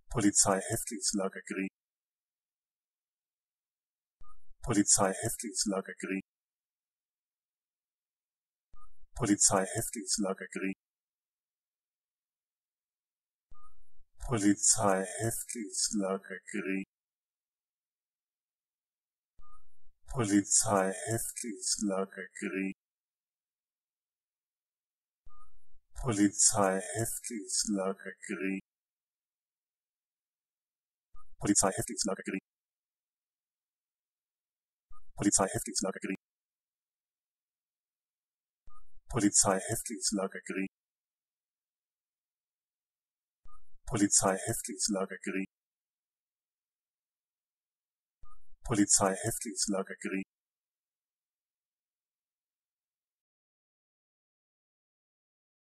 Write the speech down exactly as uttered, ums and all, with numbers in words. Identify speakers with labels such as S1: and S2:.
S1: Polizeihäftlingslager Grini. Polizeihäftlingslager Grini. Polizeihäftlingslager Grini. Polizeihäftlingslager Grini. Polizeihäftlingslager Grini. Polizeihäftlingslager Grini. Polizeihäftlingslager Grini. Polizeihäftlingslager Grini. Polizeihäftlingslager Grini. Polizeihäftlingslager Grini. Polizeihäftlingslager Grini.